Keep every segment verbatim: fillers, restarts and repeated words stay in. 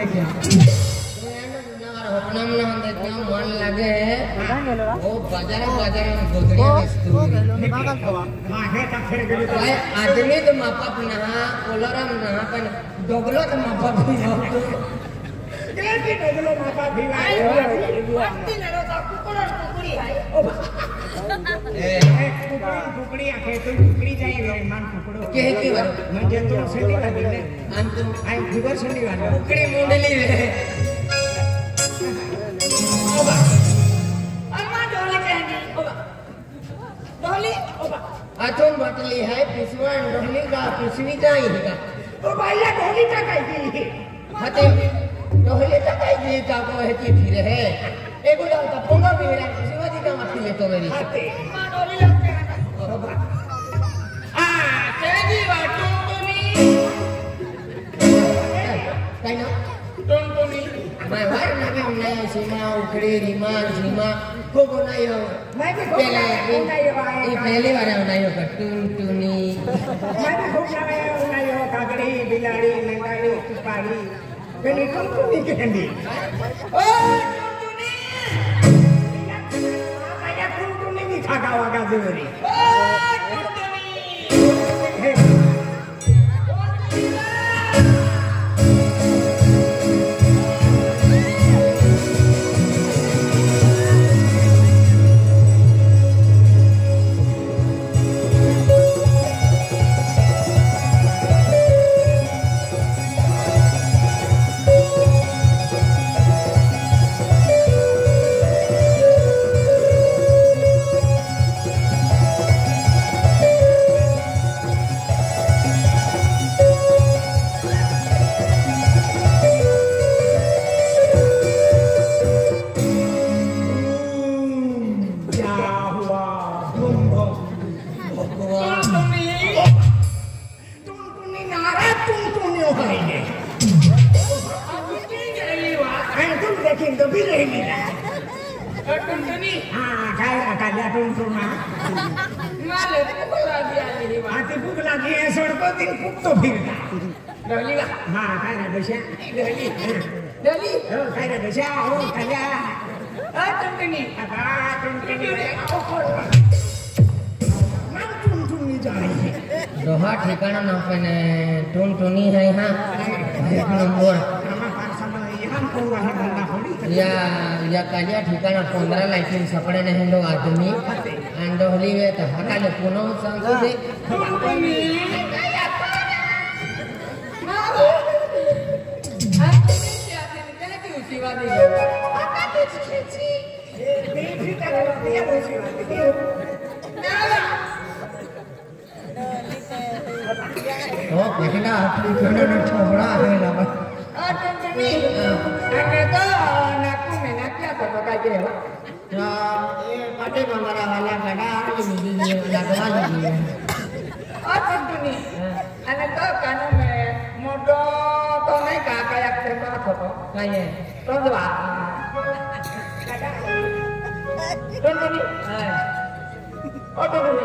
अपना मन इतना मन लगे वो बाजार बाजार में गोदड़िया बेचतू भाई आदमी तो मापा नहा कोलरा में नहा पर डोगलो तो मापा भी हो क्या की डोगलो मापा भी है वाटी लड़ो तो कुकुड़ कुकुड़ी है ए कुकुड़ी आखे तो कुकुड़ी जाई मान कुकुड़ो के की बात म्हणजे तो संडी वाली ने अंतु आई फिगर संडी वाली कुकुड़ी मुंडली रे ओबा अम्मा डोली कहनी ओबा डोली ओबा अथुन बटली है पिसवा डोली का पिसवी जाई है ओ भैया डोली का कह दी हते डोली का कह दी का को है कि फिर है एगो जाओ तो पोंगा भी मेरा पिसवा जी का मत ले तो मेरी हते मां डोली लगते हैं ओबा आ तेरी बातों को नहीं कहना तुम तो नहीं मैं बार लगे नहीं सीमा उखड़ी रीमा सीमा को बनाई हो मैं भी पहले बनाई हो ये पहले बार बनाई हो टून टूनी मैं भी खूब लगाया बनाई हो कागड़ी बिलाड़ी नंगाड़ी चुपाड़ी मैंने तुम तो नहीं कहनी ओ टूनी भैया तुम तो नहीं खागा वागा जोरी ओ टूनी दोहा ठिकाना ना पने टून टूनी है यहाँ एक नंबर या या कालिया ठिकाना पंद्रह लाइटिंग सपड़े नहीं लोग आदमी एंड होली वे तो हका ले पुनो संगो दे ओ देखना अपनी खाने में छोड़ा है ना बस अरे नहीं अरे तो नाकू में ना क्या तो बता के हो या ये पाटे मंगरा वाला गड़ा ये मिली ये लगवा लीजिए अरे नहीं अरे तो कानू में मोटो तो नहीं का काया के बात हो क्या ये तो दवा तो नहीं ओ तो नहीं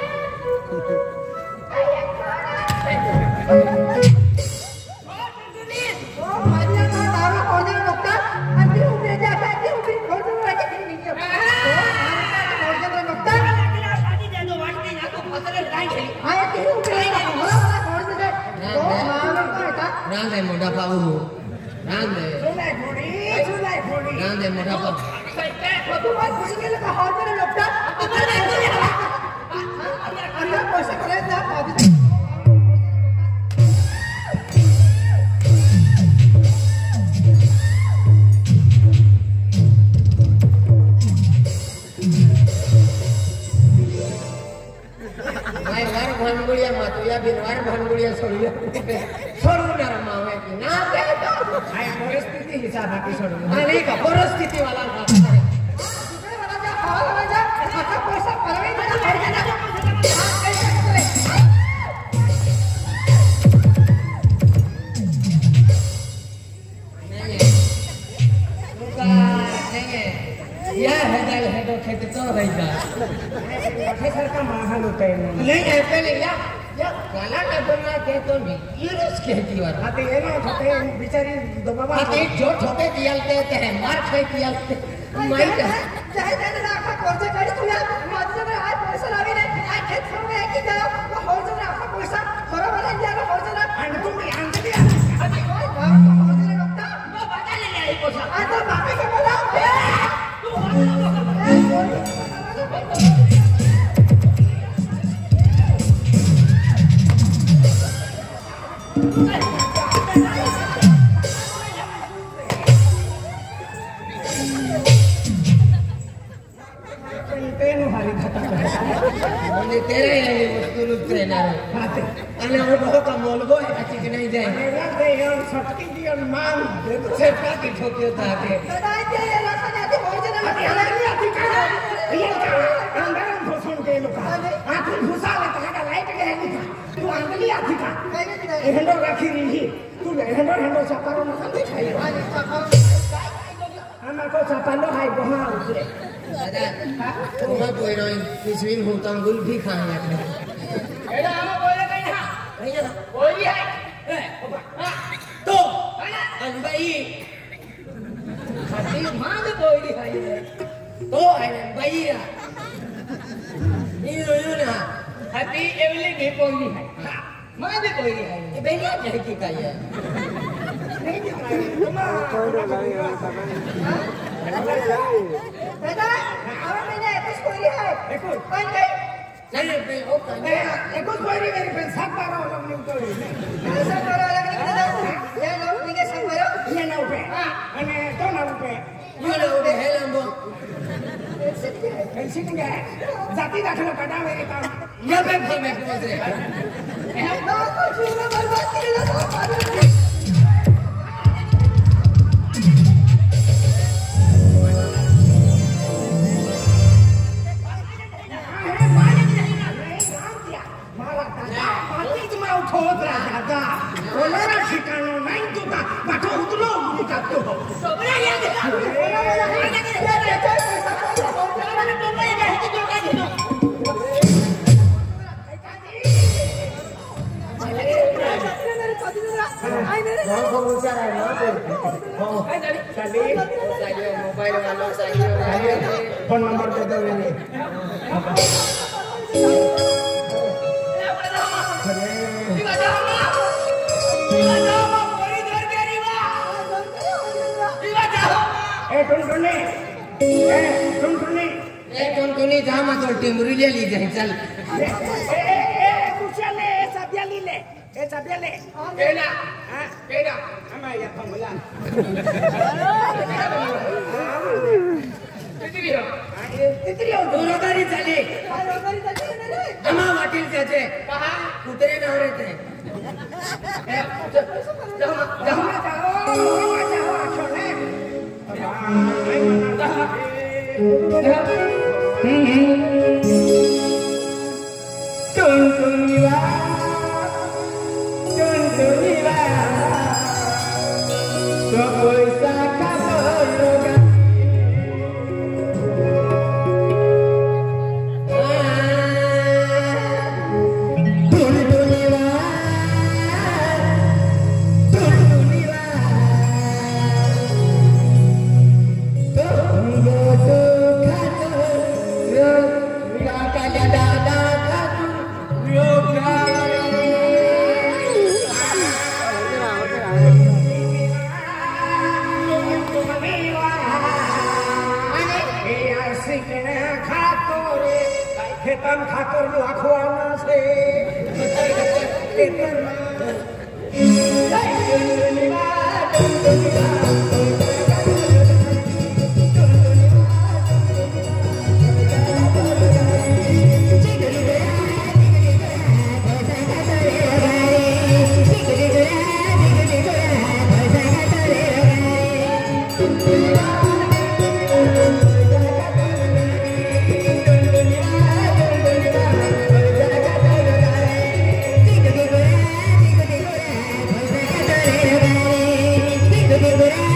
Rang deh muda pak ulu, rang deh, rang deh muda pak. भानगुड़िया मातुया बिनवार भानगुड़िया सोड़िया सोड़ू ना मावे की ना दे तो आय परिस्थिति हिसाब की सोड़ू अरे का परिस्थिति वाला था दूसरे वाला जा हाल वाला जा अच्छा पैसा परवे ना हर जना या है है तो खेत तो रहेगा सर का माहौल होता है नहीं है पहले या या काला डबना के तो नीरस कहती वार आते ये ना छोटे बिचारी दबावा आते जो ठोके दियालते हैं मार खाई दियालते माई चाहे चाहे ना आखा कोर्स करी तू यार माझे जरा आज पैसा लावी रे आज खेत सोडे की जा हो जरा आखा पैसा खरा वाला दिया हो जरा आणि तुम्ही आणली अरे काय हो जरा डॉक्टर तो बता ले ले पैसा आता बापे के बोला तेरे ये मजदूर ट्रेनर आते आणि वो बहुत मोलगो है अच्छी कि नहीं जाए मेरा ते ये सटकी दी मान से पाकी ठोके होता है सदाई दे ये लाखा जाती हो जरा आते आली आती का ये का अंदर घुसून के लोक आतून घुसाले तर लाईट गेली का तू आणली आती का काय हेंडो राखी री तू हेंडो हेंडो सापारो न खाते खाई आणि काका आमा को सापालो हाय बहा उतरे दादा तुम्हारा कोई नहीं किसविन होता गुल भी खाने लगने एडा आमा बोले कहीं ना नहीं ना बोली है तो अनबई खाती मांग बोली है तो अनबई रा ये रो ना हाती एवली भी बोली है मांग बोली है ये बेलिया कह की का है बेटा आवा मैंने कुछ कोई है देखो कोई नहीं नहीं पे ओ ए एको कोरी मेरी पे सात बार हो लग निकल ऐसा करो अलग अलग ये लोग निके संग करो ये ना पे અને તો ના पे यो लो दे हेलंबो ऐसी नहीं है जाती दाखला काटा मेरे काम ये पे पे मैं को से ना को चूरा बर्बाद कर लो मोबाइल वालों चाहिए फोन नंबर दे दो ये ए टुन टुनी ए टुन टुनी ए कौन कोनी जा मत टिमरी ले ली जाए चल ए ए ए कुछा ले सब्या ली ले ए सब्या ले केना हां केना हमें या फमला तितरी हो तितरी हो दोनों गाड़ी चले अमा वाटिल जाते कहां कुतरे ना रहते ए जाओ जाओ जाओ जाओ छोड़े खेतन खाकर लाखवाना से खेतन Thank you.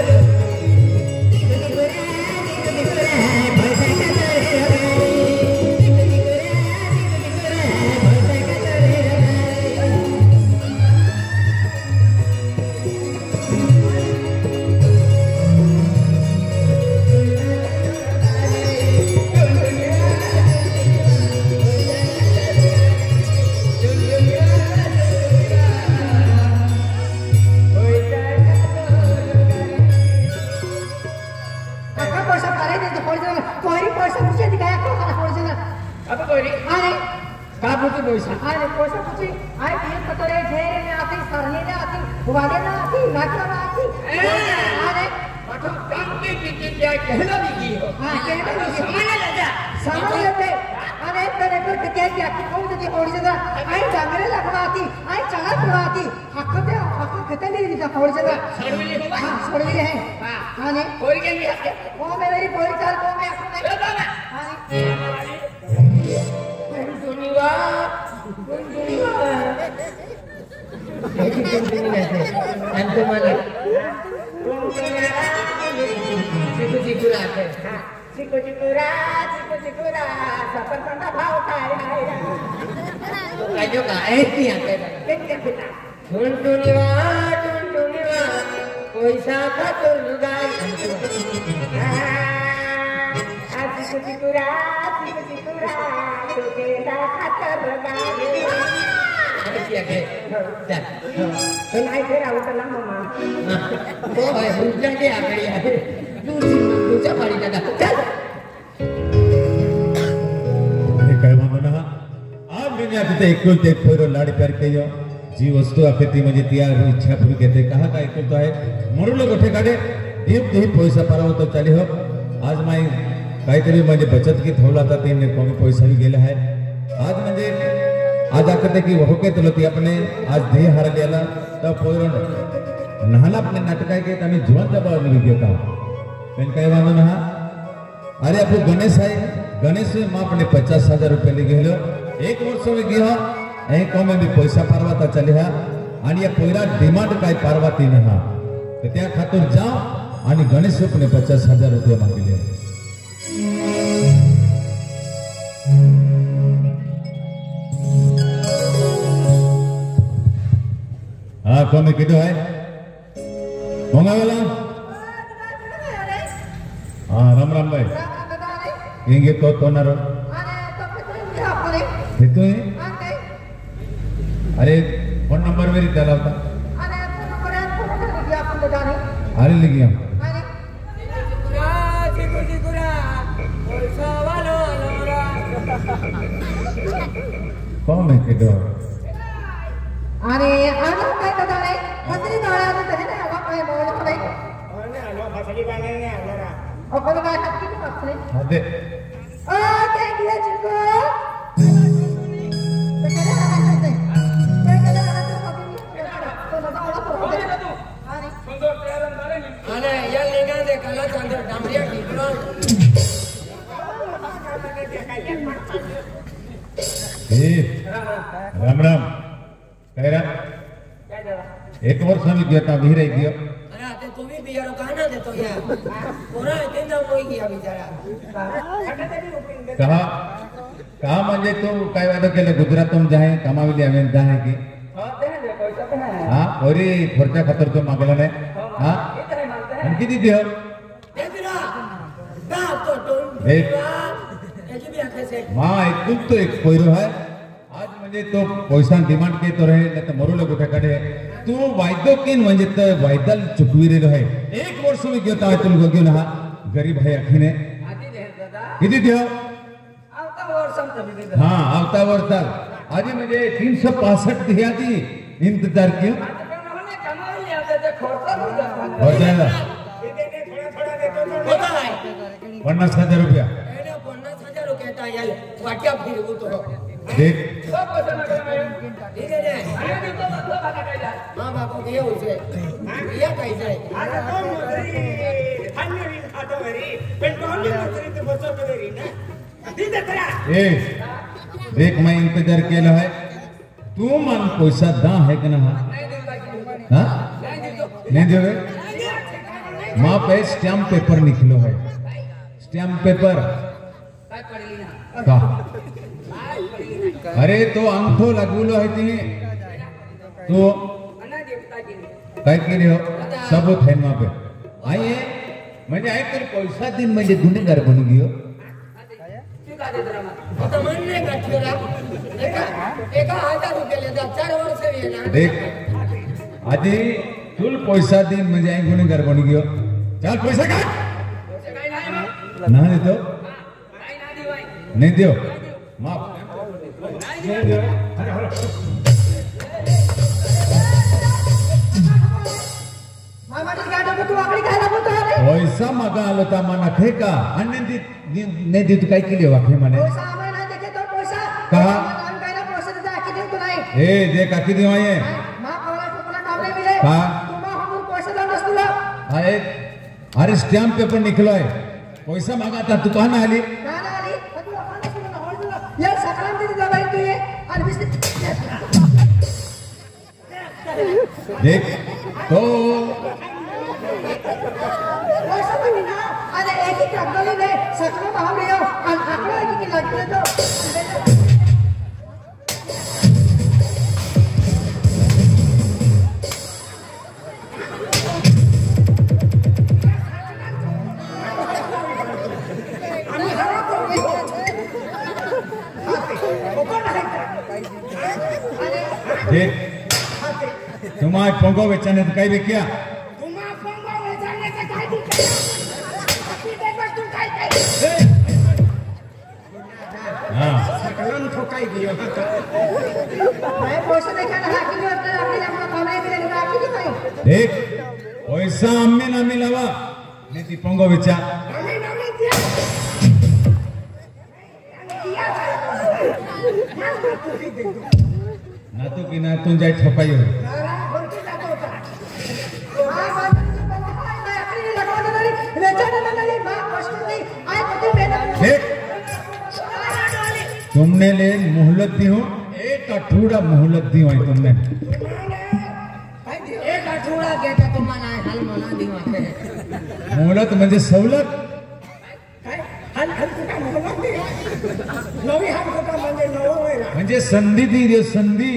लाड़ी प्यार के जी वस्तु आकृति म्हणजे तिया इच्छा पूरी घेते कहा काय करतो आहे म्हणून गोठे काढे दीप दही पैसा पाराव तो चाली हो आज माई काहीतरी म्हणजे बचत की ठेवला तर तीन कमी पैसा भी गेला आहे आज म्हणजे आज आकते की होके तो ती अपने आज देह हार गेला तर पोरण नहाला अपने नाटक आहे की आम्ही जिवंत बाळ निघ्यो का पण काय वांदो ना अरे आपको गणेश आहे गणेश मां अपने पचास हजार रुपये ले गेलो एक वर्ष में गया यही कम में भी पैसा पारवाता चले हा आणि या पहिला डिमांड काय पारवाती न हा तो त्या खातर जाओ आणि गणेश अपने पचास हजार रुपये मांगले हाँ कौन किधर है होगा वाला हाँ राम राम भाई इंगे तो तो ना रो itu अरे फोन नंबर मेरी डाला होता अरे लगी हम कौन है किधर अरे आना काय तो डाले मछली डाला तो तेरे ने हवा पे बोल रहे और ने हलवा मछली डाले ने हलवा और कोई बात की मछली अरे आ क्या किया चिको राम राम कह रहा एक वर्ष में गया था भी रह गया अरे आते तू भी बियारो कहां देतो यार कोरा तीन दाव कोई गया बेचारा कहा कहा म्हणजे तू काय वादा केलं गुजरातून जाहे कमाविली आम्ही जाहे की हां ओरी खर्चा खातर तो मागला नाही हां आणि किती देव देना का तो तो एक याची भी आखे से मां एक तो एक कोयरो है आज म्हणजे तो पैसा डिमांड के तो रहे तर मरुले कुठे कडे तू वायदो किन म्हणजे तर वायदल चुकवी रे है एक वर्ष में गयो ता तुम गयो ना गरीब है अखिने आधी दे दादा किती देव आवता वर्ष तभी दे हाँ आवता वर्ष आज म्हणजे तीन सौ पासठ दिहाती इंतजार क्यों हो जाएगा पन्नास हजार रुपया पन्नास हजार रुपया यार वाट्या फिरवू तो देख ठीक है रे हां बाबू ये उसे या कैसे आता तो मोरी हन्नरी खातो घरी पण कोणी मोरी ते बसवतो घरी ना ती दत्रा ए देख मैं इंतजार केला है तू मन पैसा दा है कि ना हां नहीं देवे माँ पे स्टैम्प पेपर निकलो है स्टैम्प पेपर का अरे तो अंगठो लगुलो है ती तो काय केली हो सबूत है वहां पे आइए म्हणजे आहे तर पैसा दिन म्हणजे गुन्हेगार बनून गयो आता म्हणले का ठेला एका एका हजार रुपये लेदा चार वर्ष येणार देख आधी तुल पैसा दिन म्हणजे आहे गुन्हेगार बनून गयो चल पैसा काढ काय नाही मग ना देतो काय ना दिवाय नहीं दियो माफ नाही दिवाय मामाची गाडी तू आकडी खायला बोलतो रे पैसा मागा आलो ता मना खे का अन्य दी नहीं दी तू काय केली वाखे माने पैसा आम्हाला नाही देखे तो पैसा कहा? काम काय ना पैसा देता आकी देऊ तू नाही ए दे काकी देवा ये मा कोला कोला नाम नाही मिले कहा? तुम्हा हमूर पैसा दान नसतुला अरे अरे स्टैम्प पेपर निकलो है पैसा मागा था तू कहां आली ना ना आली तू आपण सुन ना होळ तुला या सकराम दिदी दवाई तू ये आणि बिस्किट देख तो पैसा पण ना आणि एक एक कागदली ने सकराम भाव लियो आणि आकडा एक एक लागले तो देख तुम्हारे पोंगो बेचने तो कई बेकिया तुम्हा पंगा वेचाण्याचं काय दिसतं बाकी देतात तू काय काय हाँ सकलन ठोकाई दियो मैं पैसा देखा ना आकी ने अपने अपने अपना काम नहीं मिले ना आकी नहीं देख पैसा अम्मे ना मिलावा नहीं ती पोंगो बेचा आम्ही नवी दिया दिया ना तो की ना तुम जाए छपाई हो बोलते जातो होता हां बाजू पंगा मैं आकडी ने लगवा दे तरी वेचाने ना नाही मा पैसा नाही आय कधी बेना देख तुमने ले मोहलत दी हो एक अठूरा मोहलत दी हो तुमने एक आठवडा घेता तुम्हाला हाल मला दिवाय मोहलत म्हणजे सवलत काय हाल हाल कुठं म्हणला नवी हाल कुठं म्हणजे नवं व्हायला म्हणजे संधी दी रे संधी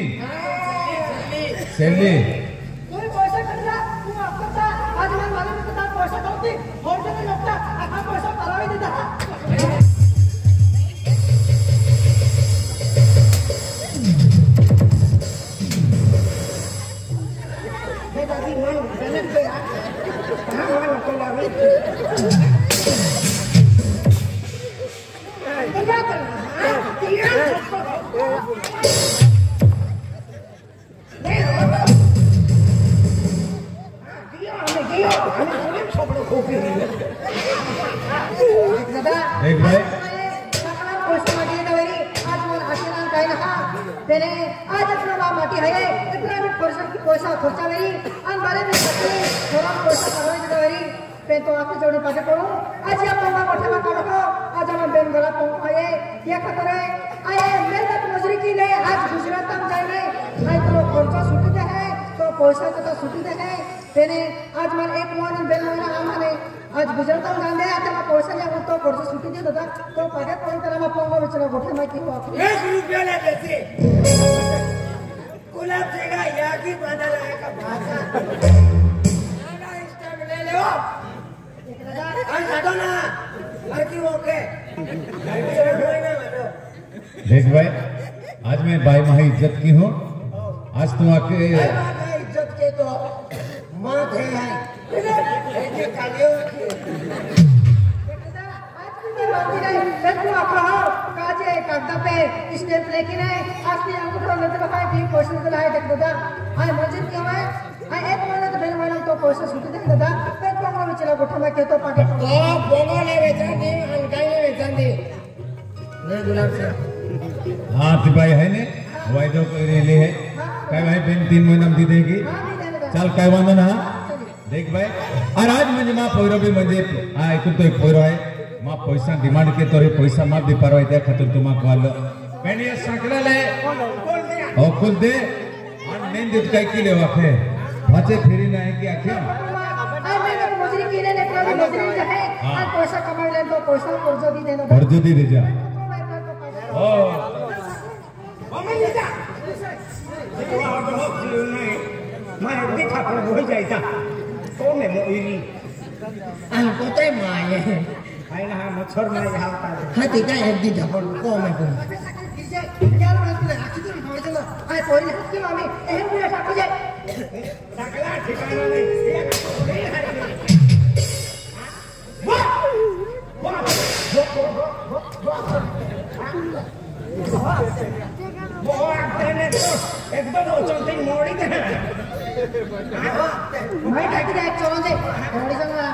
सेली तू पैसा करला तू आपला आज मला मालूम होता पैसा होती होल जण लगता आता पैसा करावे देता हे दादी मन गलत गया हां मन कोला वे क्या करना हां दिया नहीं दिया हमें दिया हमें पूरे छोपड़ो खोपी दादा देख भाई सकला पैसा मागे दवरी आज मला आशीर्वाद काय ना तेने आज इतना बा माटी है इतना भी पैसा की पैसा खर्चा वेरी आणि बारे में सकले थोड़ा पैसा करवाई दवरी पे तो आपके जोड़ी पाटे पड़ो आज या पंगा मोठे में काढो आज हम बेन गला पो आए ये खतर है आए मेहनत मजूरी की नहीं आज गुजरात तक जाए नहीं आई तो खर्चा छुट्टी है तो पैसा तो छुट्टी है तेने आज मन एक वन बेन मेरा आमाने आज गुजरात तक जान दे आता पैसा ले तो खर्चा छुट्टी दे दादा तो पागे पड़ी तरह में पंगा बेचना गोठे में की हुआ एक रुपया ले देते गुलाब देगा या की बदल है का भाषा नाना स्टार्ट ले लो आज हटो ना लड़की ओके देख भाई आज मैं भाई माही इज्जत की हूँ आज तुम आके इज्जत के तो माँ थे है ये कालियो बाकी नहीं सच्चू आपका हो काजे कागदा पे स्टेप लेकिन है असली अंगूठा लेते बकाय भी क्वेश्चन को लाए देख दादा आए मस्जिद क्यों है आए एक महीना तो बेन महीना तो पैसा छुट्टी दे दादा पे पंगा में चला गोठा में के तो पाटे तो बोंगो ले बेचंदी अनकाई ले बेचंदी ले गुलाब से हाँ ती भाई है ने वायदो ले है काय भाई बेन तीन महीना दी देगी चल काय वांदो ना देख भाई और आज म्हणजे मा पोयरो भी म्हणजे हा ऐकून तो एक पोयरो आहे मा पैसा डिमांड के तोरे पैसा मा दे पारवाय त्या खातर तुमा कॉल पेन ये सकलेले ओ कुल दे और नेन देत काय केले वाखे भाचे फेरी नाही की आख्या आए मैं मजूरी की ने मजदूरी जाए हाँ। और पैसा कमाई ले तो पैसा कर्ज भी देना कर्ज दी दे जा ओ અમે લીધા આ બહુ જીવ નહીં મારે દેખા પર હોઈ જાય તા તો મે મોઈરી આ પોતે માય આઈના હા મચ્છર માં આવતા હાથી કાય એક દીધા પણ કોમે કોમ यार मैं तुझे राखी तो नहीं समझ लो आए कोई हाथ के मामे एहन पूरा ठाकुर जाए ડાકલા ઠિકાણો નહીં વાહ વાહ वो आने तो एकदम चलते मोड़ी दे मैं ठाकुर जाए चलो जे मोड़ी चलना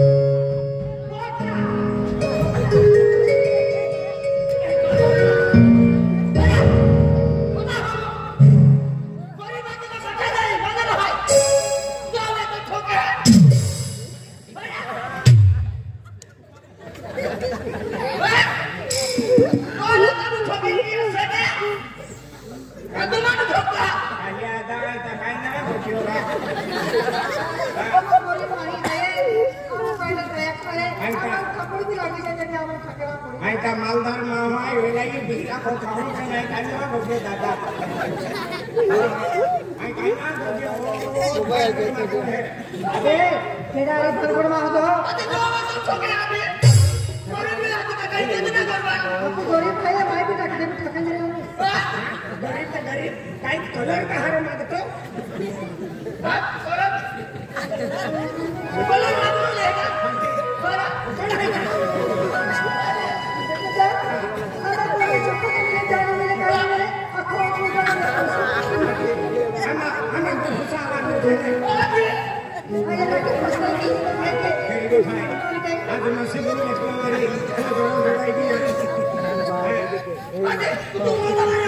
आयता मालदार मामा वेलाई बिरा को खाऊ के नहीं कानवा गोजे दादा आई काना गोजे अबे तेरा रे बड़बड़ मा हो અતે જો વાત છોકરા આપે મારે બી લાગે કે કઈ દે ના કરવા तो गरीब भाई भाई भी ठाकुर भी ठाकुर जाए गरीब तो गरीब काई कलर का हारे मागतो બાત કરો બોલો ના બોલેगा बोला sama sama berusaha dulu आज masih belum explore lagi orang berbagi अरे तू बोला ना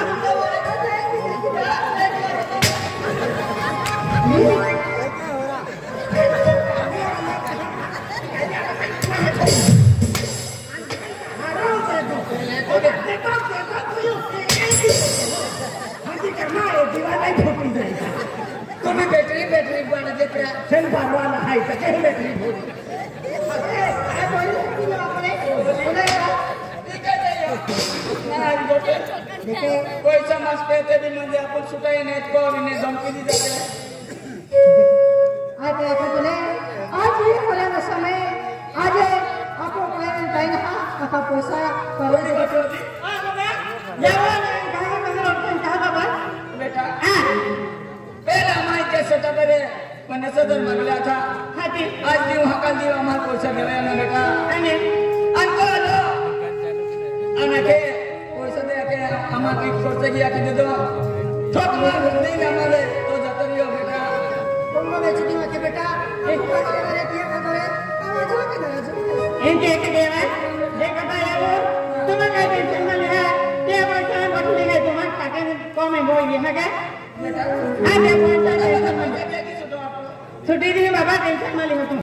तुम्हें बैटरी बैटरी बना देख रहा सेल भरवाना है तो क्या बैटरी भूल कोई समझते थे भी मुझे अपन सुटाई नहीं को इन्हें धमकी दी जाते आज देखो बोले आज ये बोले ना समय आज आपको कोई नहीं ना आपका पैसा करो कोई बात नहीं हां बाबा जाओ ना कहां कहां अपन कहां बाबा बेटा पहला माई के सटा मेरे मैंने सदर मांगला था हाथी आज दी वहां कल दी हमारा पैसा देवे ना बेटा अने अंको लो अनके पैसा दे के हमारा की खर्च किया कि दे दो ठोक मार नहीं ना मारे तो जतरियो बेटा तुम बेचती मत बेटा एक बार मेरे किया कर दो आवाज हो के दो इनके एक देवा देखा था ये वो तुम्हें क्या टेंशन में ले है ये पैसा बटने गए तुम्हारे टाके को में बोल ये है क्या बेटा आ ये पैसा टेंशन में क्या की सुनो आपको छुट्टी दी बाबा टेंशन में ले तुम